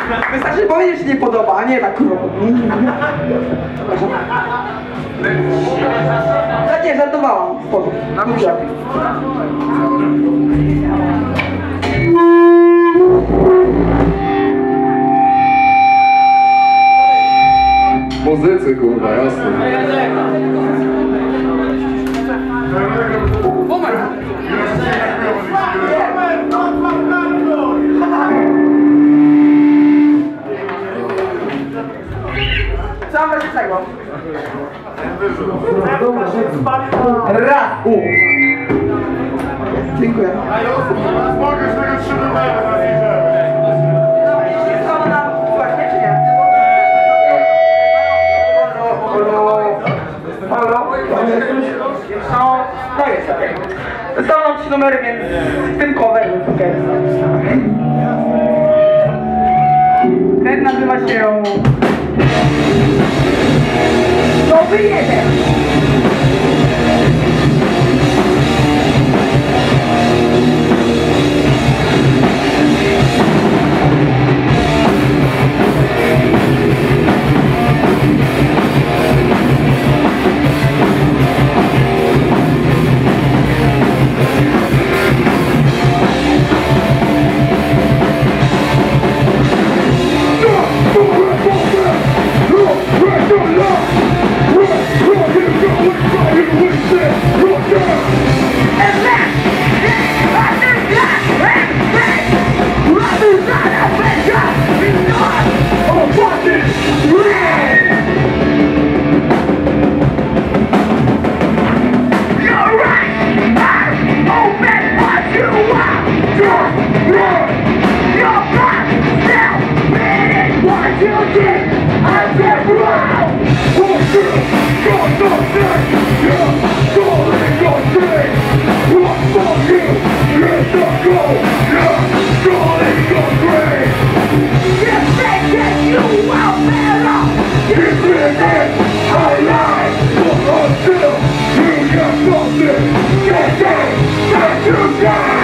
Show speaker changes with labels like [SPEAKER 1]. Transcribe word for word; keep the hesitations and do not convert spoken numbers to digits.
[SPEAKER 1] Wystarczy powiedzieć, że się nie podoba, a nie tak kurwa. No nie, żartowałam. Spoko.
[SPEAKER 2] Muzycy, kurwa, jasne.
[SPEAKER 1] Co mam wreszcie tego? Raz! U! Dziękuję.
[SPEAKER 3] Mogę z tego trzy numery na
[SPEAKER 1] Jest ona właśnie, czy nie? Halo? Halo? No, to jest okej. Zostały nam trzy numery, więc w tym cover, więc okej. Ten nazywa się... Nowy jeden!
[SPEAKER 3] Yeah!